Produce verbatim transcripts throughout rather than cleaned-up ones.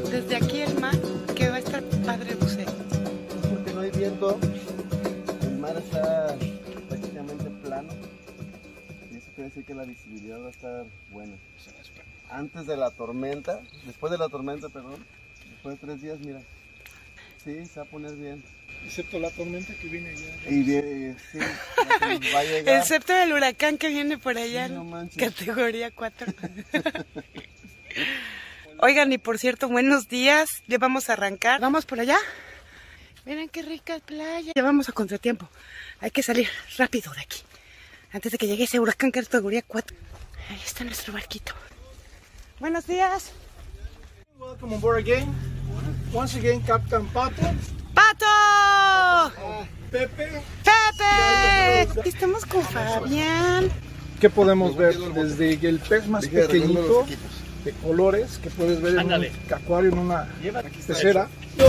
desde aquí el mar, que va a estar padre el buceo. Porque no hay viento, el mar está prácticamente plano y eso quiere decir que la visibilidad va a estar buena. Antes de la tormenta, después de la tormenta, perdón, después de tres días, mira, sí, se va a poner bien. Excepto la tormenta que viene allá. Y viene, sí, va a llegar. Excepto el huracán que viene por allá, Sí, no ¿no? manches. Categoría cuatro. Oigan, y por cierto, buenos días, ya vamos a arrancar. ¿Vamos por allá? Miren qué rica playa. Ya vamos a contratiempo, hay que salir rápido de aquí, antes de que llegue ese huracán categoría cuatro. Ahí está nuestro barquito. Buenos días. Welcome on board again. Once again, Captain Pato. ¡Pato! Pepe. ¡Pepe! Estamos con Fabián. ¿Qué podemos ver? Desde el pez más pequeñito, de colores, que puedes ver en un acuario, en una pecera.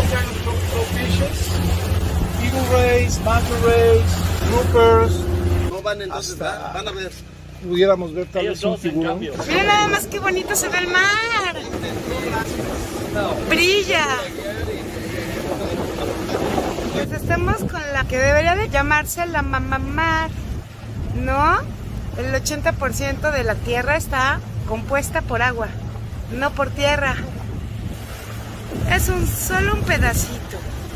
Eagle rays, manta rays, groupers. No van entonces, Hasta- van a ver. Pudiéramos ver tal vez un tiburón. Miren nada más qué bonito se ve el mar. Brilla. Pues estamos con la que debería de llamarse la mamamar, ¿no? El ochenta por ciento de la tierra está compuesta por agua, no por tierra. Es un solo un pedacito.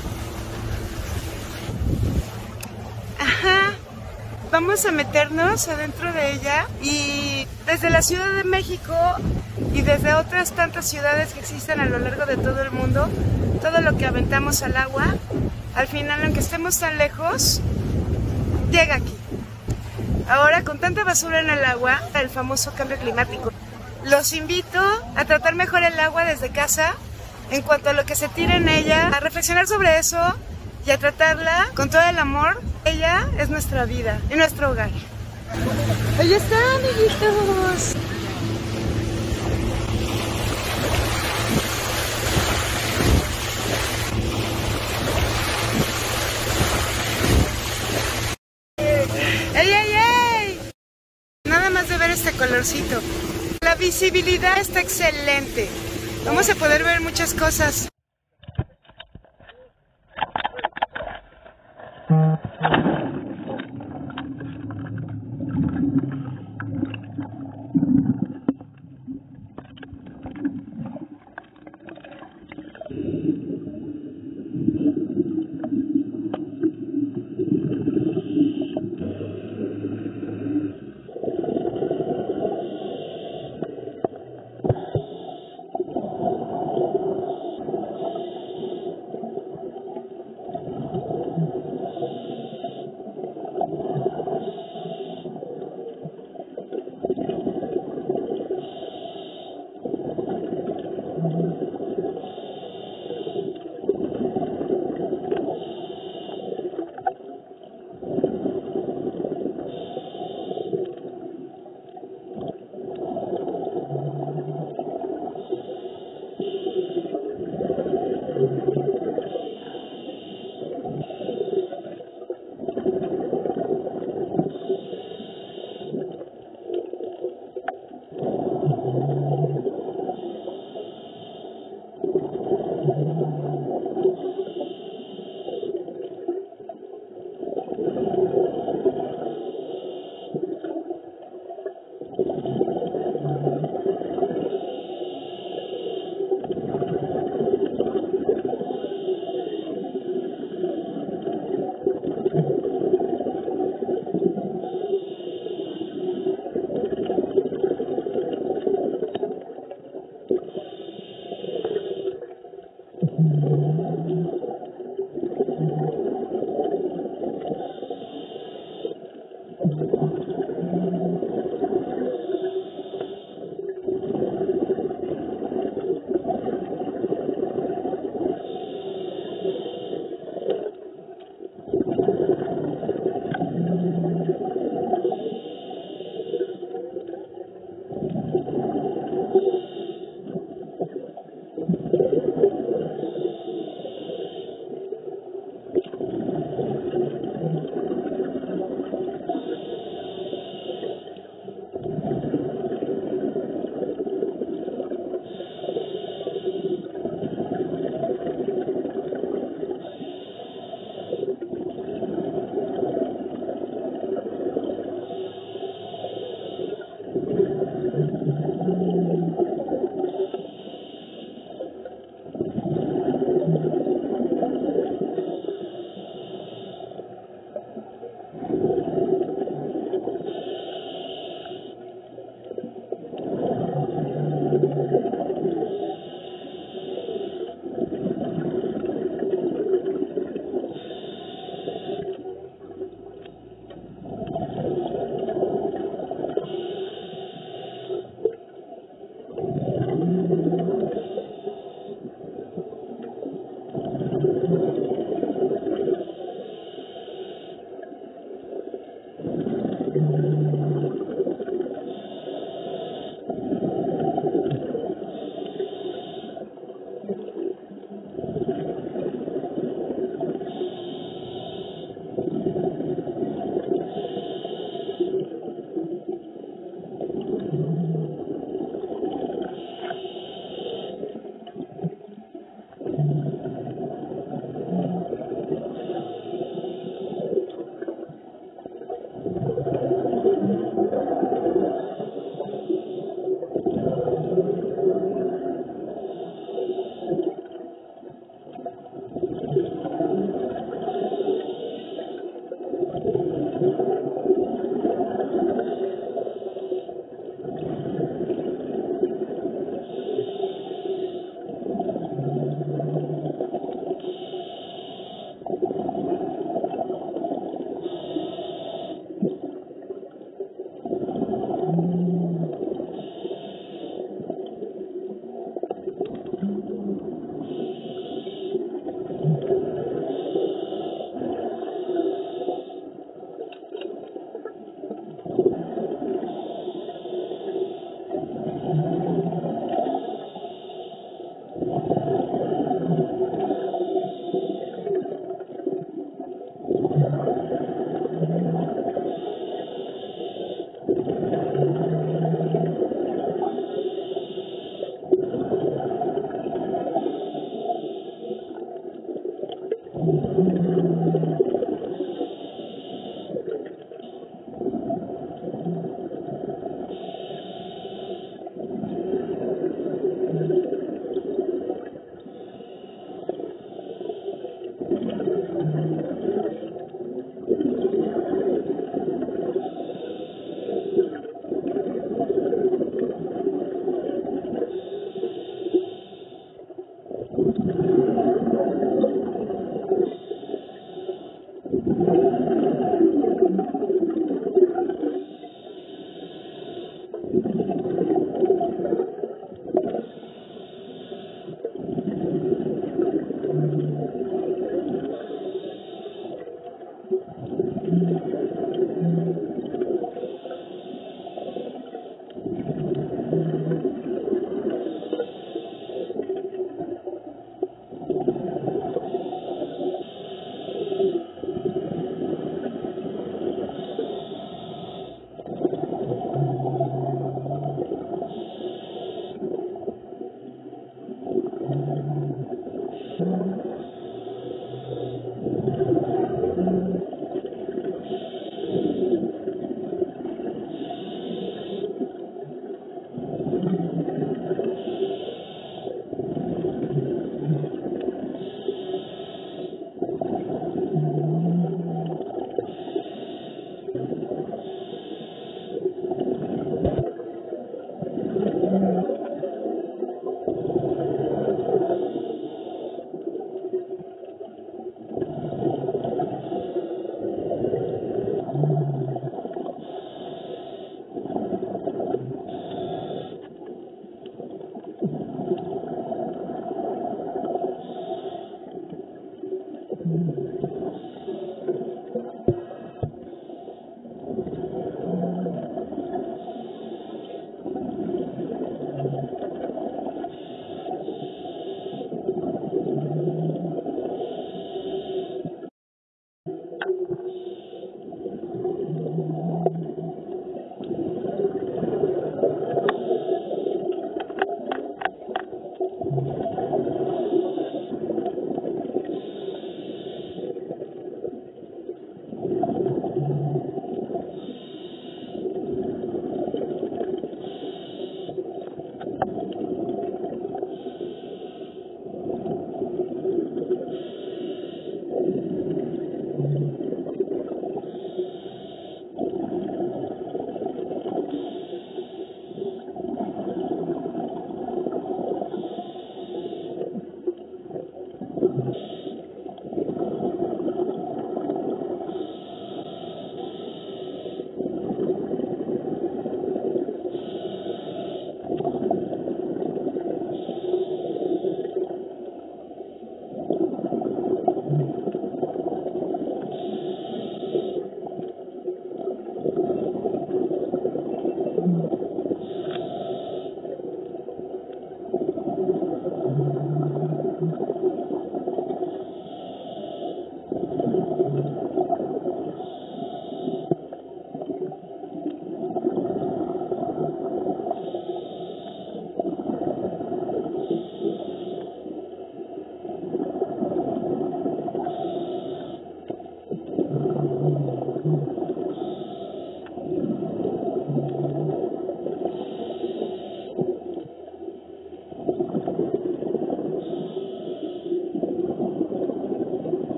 Ajá. Vamos a meternos adentro de ella y desde la Ciudad de México y desde otras tantas ciudades que existen a lo largo de todo el mundo, todo lo que aventamos al agua, al final, aunque estemos tan lejos, llega aquí. Ahora, con tanta basura en el agua, el famoso cambio climático. Los invito a tratar mejor el agua desde casa, en cuanto a lo que se tira en ella, a reflexionar sobre eso y a tratarla con todo el amor. Ella es nuestra vida y nuestro hogar. Ahí está, amiguitos. ¡Ey, ey, ey! Nada más de ver este colorcito. La visibilidad está excelente. Vamos a poder ver muchas cosas.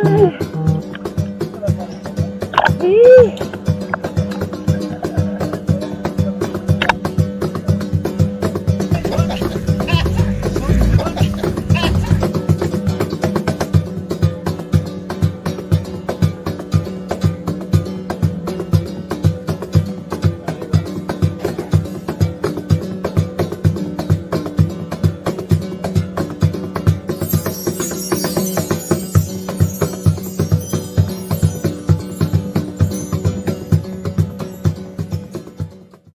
Sí.